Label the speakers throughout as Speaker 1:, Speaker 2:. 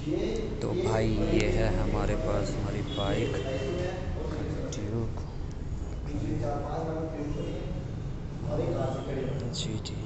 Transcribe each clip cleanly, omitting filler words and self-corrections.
Speaker 1: तो भाई ये है हमारे पास हमारी बाइक जी।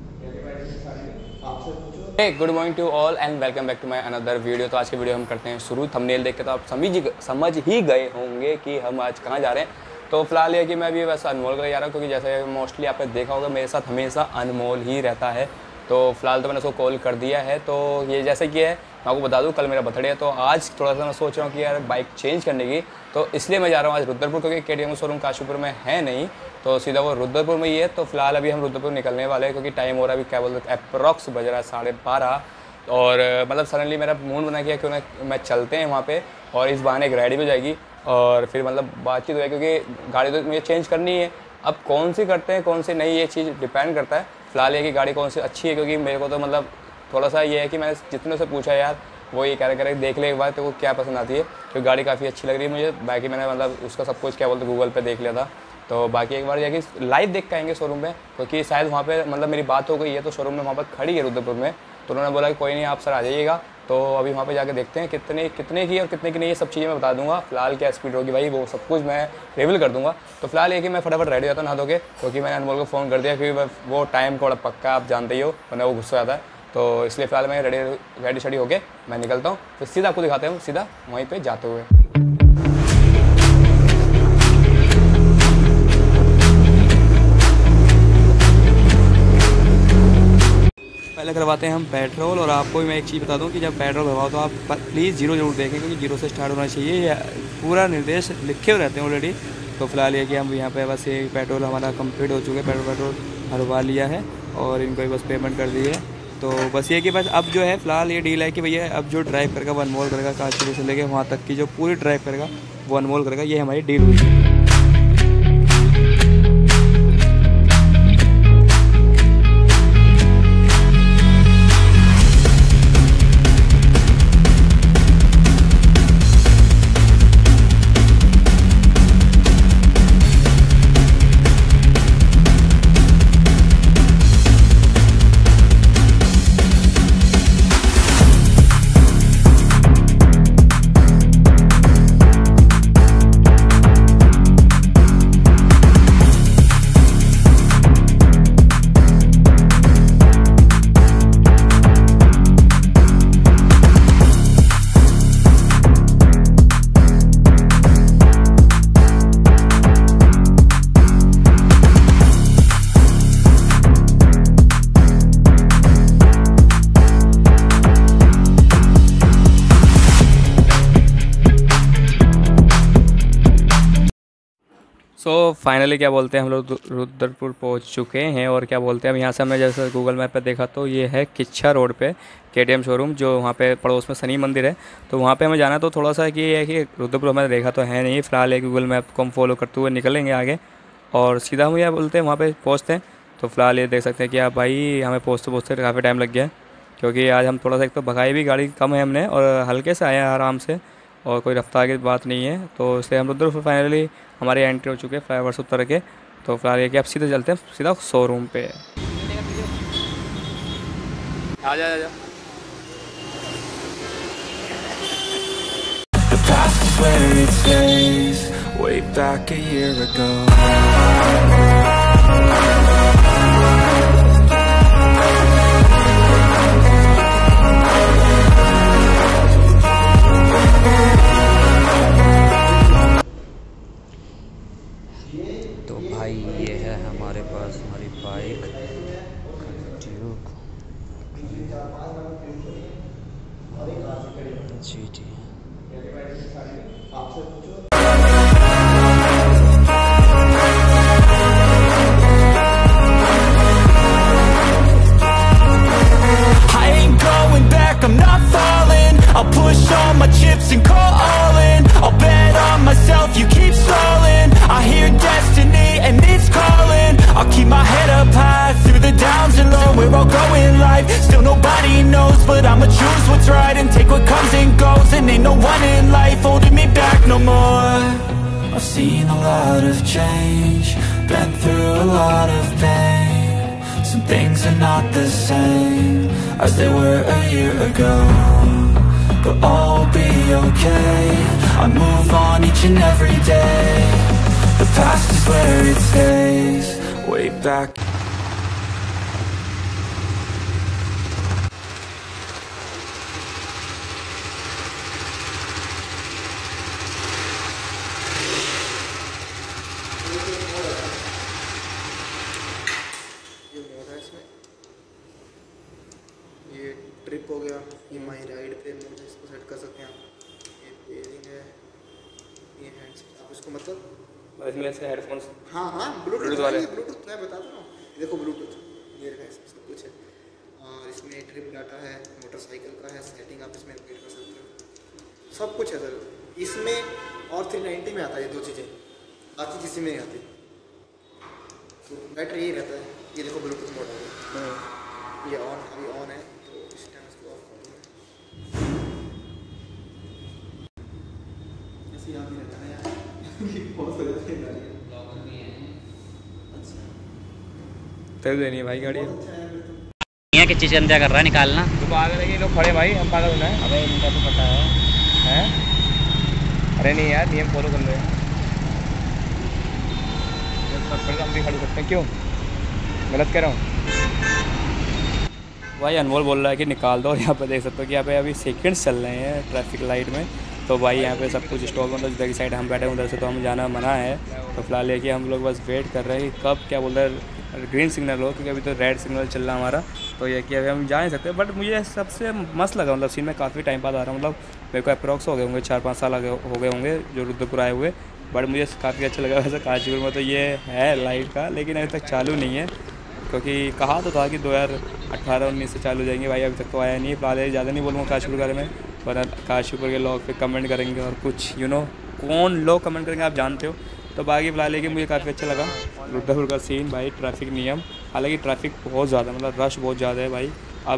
Speaker 2: Good morning to all and welcome back to my another video. तो आज की वीडियो हम करते हैं शुरू। थंबनेल देख के तो आप समझ ही गए होंगे कि हम आज कहाँ जा रहे हैं। तो फिलहाल ये कि मैं अभी वैसे अनमोल का जा रहा हूँ, क्योंकि जैसे मोस्टली आपने देखा होगा मेरे साथ हमेशा अनमोल ही रहता है। तो फिलहाल तो मैंने उसको कॉल कर दिया है। तो ये जैसे कि है, मैं आपको बता दूं कल मेरा बर्थडे है, तो आज थोड़ा सा मैं सोच रहा हूँ कि यार बाइक चेंज करने की, तो इसलिए मैं जा रहा हूँ आज रुद्रपुर, क्योंकि KTM शोरूम काशीपुर में है नहीं, तो सीधा वो रुद्रपुर में ही है। तो फिलहाल अभी हम रुद्रपुर निकलने वाले हैं, क्योंकि टाइम हो रहा है अभी क्या बोलते हैं अप्रॉक्स बज रहा है 12:30। और मतलब सडनली मेरा मूड बना किया क्यों ना मैं चलते हैं वहाँ पे, और इस बहाने एक राइड भी हो जाएगी और फिर मतलब बातचीत हो जाएगी, क्योंकि गाड़ी तो मुझे चेंज करनी है। अब कौन सी करते हैं कौन सी नहीं, ये चीज़ डिपेंड करता है। फिलहाल ये कि गाड़ी कौन सी अच्छी है, क्योंकि मेरे को तो मतलब थोड़ा सा ये है कि मैंने जितने से पूछा यार वो ये कह रहे देख ले एक बार तो वो क्या पसंद आती है, क्योंकि गाड़ी काफ़ी अच्छी लग रही है मुझे। बाकी मैंने मतलब उसका सब कुछ क्या बोलते गूगल पे देख लिया था, तो बाकी एक बार जाके लाइव देख के आएंगे शोरूम में, क्योंकि शायद वहाँ पे मतलब मेरी बात हो गई है, तो शोरूम में वहाँ पर खड़ी है रुद्रपुर में। तो उन्होंने बोला कि कोई नहीं आप सर आ जाइएगा। तो अभी वहाँ पे जाके देखते हैं कितने की और कितने की नहीं, ये सब चीज़ें मैं बता दूंगा। फिलहाल क्या स्पीड होगी भाई वो सब कुछ मैं रिवील कर दूंगा। तो फिलहाल ये कि मैं फटाफट रेडी होता हूँ नहा धोके, क्योंकि मैंने अनमोल को फ़ोन कर दिया, क्योंकि वो टाइम थोड़ा पक्का आप जानते ही हो, वरना वो गुस्सा आता है। तो इसलिए फिलहाल मैं रेडी शेडी होके मैं निकलता हूँ। तो सीधा आपको दिखाते हैं सीधा वहीं पर जाते हुए। पहले करवाते हैं हम पेट्रोल। और आपको भी मैं एक चीज़ बता दूं कि जब पेट्रोल भरवाओ तो आप प्लीज़ जीरो जरूर देखें, क्योंकि जीरो से स्टार्ट होना चाहिए, पूरा निर्देश लिखे हुए रहते हैं ऑलरेडी। तो फिलहाल ये कि हम यहाँ पे बस ये पेट्रोल हमारा कंप्लीट हो चुका है, पेट्रोल भरवा लिया है और इनको ही बस पेमेंट कर दी है। तो बस ये कि बस अब जो है फिलहाल ये डील है कि भैया अब जो ड्राइव करेगा वो अनमोल करेगा, काशीपुर से लेके वहाँ तक की जो पूरी ड्राइव करेगा वो अनमोल करेगा। ये हमारी डील हुई है। सो फाइनली क्या बोलते हैं हम लोग रुद्रपुर पहुंच चुके हैं। और क्या बोलते हैं अब यहाँ से हमने जैसे गूगल मैप पे देखा तो ये है किच्छा रोड पे KTM शोरूम, जो वहाँ पे पड़ोस में शनि मंदिर है। तो वहाँ पे हमें जाना। तो थोड़ा सा कि ये है कि रुद्रपुर हमें देखा तो है नहीं। फिलहाल एक गूगल मैप को हम फॉलो करते हुए निकलेंगे आगे और सीधा हम यह बोलते हैं वहाँ पर पहुँचते हैं। तो फिलहाल ये देख सकते हैं कि आप भाई हमें पहुँचते काफ़ी टाइम लग गया, क्योंकि आज हम थोड़ा सा एक तो भगाई भी गाड़ी कम है हमने और हल्के से आए हैं आराम से, और कोई रफ्तार की बात नहीं है। तो इसलिए हम रुद्रपुर फाइनली हमारे एंट्री हो चुके हैं फ्लाईओवर से उतर के। तो फिलहाल ये कि आप सीधे चलते हैं सीधा शोरूम पे। आ जा
Speaker 1: तो भाई ये है हमारे पास हमारी बाइक जी।
Speaker 3: I'm not falling. I'll push all my chips and call all in. I'll bet on myself, you keep stalling. I hear destiny and it's calling. I'll keep my head up high through the downs and low. Where I'll go in life, still nobody knows, but I'ma choose what's right and take what comes and goes. And ain't no one in life holding me back no more. I've seen a lot of change, been through a lot of pain. Some things are not the same as they were a year ago. but all will be okay. I move on each and every day. The past is where it stays, way back.
Speaker 4: ये trip हो गया, ये my ride पे mode है, इसको set कर सकते हैं आप। ये पेयरिंग है, ये हैंड्स आप इसको मतलब
Speaker 2: इसमें से हेडफोन्स
Speaker 4: हाँ ब्लूटूथ वाले ब्लूटूथ मैं बताता हूँ। देखो ब्लूटूथ ये है, इसमें सब कुछ है। और इसमें ट्रिप डाटा है, मोटरसाइकिल का है, सेटिंग आप इसमें अपडेट कर सकते हो, सब कुछ है सर इसमें। और 390 में आता है ये दो चीज़ें, बाकी किसी में नहीं आती। तो बैटरी यही रहता है। ये देखो ब्लूटूथ मोड है, ये ऑन अभी ऑन है, तो इस टाइम इसको ऑफ कर दूँगा। ऐसे याद नहीं रहता है यार बहुत हो जाती है गाड़ी। अच्छा
Speaker 2: तेल देनी है भाई गाड़ी।
Speaker 1: यहाँ किस चीज़ के अंदर कर रहा है निकालना?
Speaker 2: तो पागल है कि लोग खड़े भाई, हम पागल होना है।
Speaker 1: अबे इनका तो पता है।
Speaker 2: हैं? अरे नहीं यार, नियम फॉलो कर लो यार। हम भी खड़े सकते हैं, क्यों गलत कह रहा हूँ? भाई अनमोल बोल रहा है कि निकाल दो। और यहाँ पे देख सकते हो कि यहाँ पे अभी सेकंड्स चल रहे हैं ट्रैफिक लाइट में। तो भाई यहाँ पे सब कुछ स्टॉप, मतलब जिधर की साइड हम बैठे हैं उधर से तो हम जाना मना है। तो फिलहाल ये कि हम लोग बस वेट कर रहे हैं कि कब क्या बोल रहे हैं ग्रीन सिग्नल हो, क्योंकि अभी तो रेड सिग्नल चल रहा है हमारा। तो ये कि अभी हम जा नहीं सकते। बट मुझे सबसे मस्त लगा, मतलब सीन में काफ़ी टाइम बाद आ रहा हूँ। मतलब मेरे को अप्रॉक्स हो गए होंगे 4-5 साल हो गए होंगे जो रुद्रपुर आए हुए। बट मुझे काफ़ी अच्छा लगा। वैसे काशीपुर में तो ये है लाइट का, लेकिन अभी तक चालू नहीं है, क्योंकि कहा तो था कि 2018-19 से चालू हो जाएंगे। भाई अभी तक तो आया नहीं है। फिलहाल ज़्यादा नहीं बोलूँगा काशीपुर के बारे में, वरना काशीपुर के लोग पे कमेंट करेंगे और कुछ कौन लोग कमेंट करेंगे आप जानते हो। तो बाकी फिलहाल है कि मुझे काफ़ी अच्छा लगा रुद्रपुर का सीन। भाई ट्रैफिक नियम, हालांकि ट्रैफिक बहुत ज़्यादा, मतलब रश बहुत ज़्यादा है भाई। अब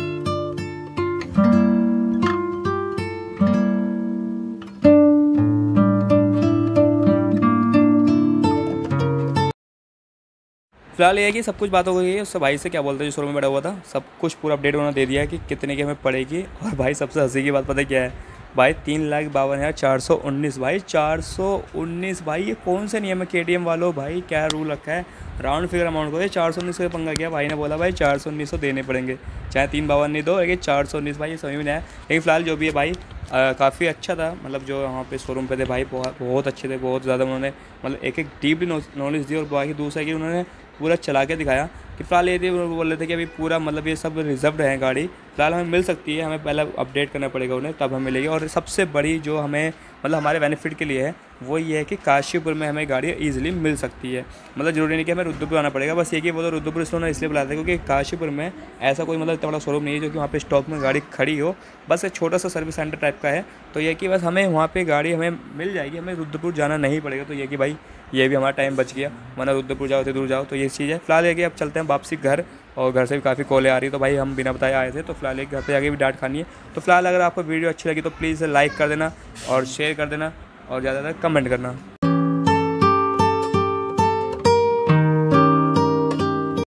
Speaker 2: फिलहाल ये है कि सब कुछ बात हो गई है। उससे भाई से क्या बोलते हैं जो शोरूम में बैठा हुआ था, सब कुछ पूरा अपडेट उन्होंने दे दिया है कि कितने की हमें पड़ेगी। और भाई सबसे हंसी की बात पता है क्या है भाई? 3,52,419 भाई, 419 भाई। ये कौन से नियम है KTM वालों? भाई क्या रूल रखा है? राउंड फिगर अमाउंट को 419 का पंगा किया। भाई ने बोला भाई 419 तो देने पड़ेंगे, चाहे 352 नहीं दो, लेकिन 419 भाई ये समझ में नहीं आया। लेकिन फिलहाल जो भी है भाई काफ़ी अच्छा था। मतलब जो वहाँ पे शोरूम पे थे भाई बहुत अच्छे थे, बहुत ज़्यादा उन्होंने मतलब एक डीपली नॉलेज दी। और बाकी दूसरा कि उन्होंने पूरा चला के दिखाया कि फिलहाल ये बोल रहे थे कि अभी पूरा मतलब ये सब रिजर्व्ड है गाड़ी। फिलहाल हमें मिल सकती है, हमें पहले अपडेट करना पड़ेगा उन्हें, तब हमें मिलेगी। और सबसे बड़ी जो हमें मतलब हमारे बेनिफिट के लिए है वो ये है कि काशीपुर में हमें गाड़ी ईजिली मिल सकती है। मतलब ज़रूरी नहीं कि हमें रुद्रपुर आना पड़ेगा। बस ये कि वो तो रुद्रपुर इसलिए बुलाते हैं क्योंकि काशीपुर में ऐसा कोई मतलब इतना बड़ा शोरूम नहीं है जो कि वहाँ पे स्टॉक में गाड़ी खड़ी हो। बस एक छोटा सा सर्विस सेंटर टाइप का है। तो ये कि बस हमें वहाँ पे गाड़ी हमें मिल जाएगी, हमें रुद्रपुर जाना नहीं पड़ेगा। तो ये कि भाई ये भी हमारा टाइम बच गया, वरना रुद्रपुर जाओ तो दूर जाओ। तो ये चीज़ है। फिलहाल ये कि अब चलते हैं वापसी घर, और घर से भी काफ़ी कॉलें आ रही है। तो भाई हम बिना बताए आए थे, तो फिलहाल एक घर पे जाके भी डांट खानी है। तो फिलहाल अगर आपको वीडियो अच्छी लगी तो प्लीज़ लाइक कर देना और शेयर कर देना और ज़्यादातर कमेंट करना।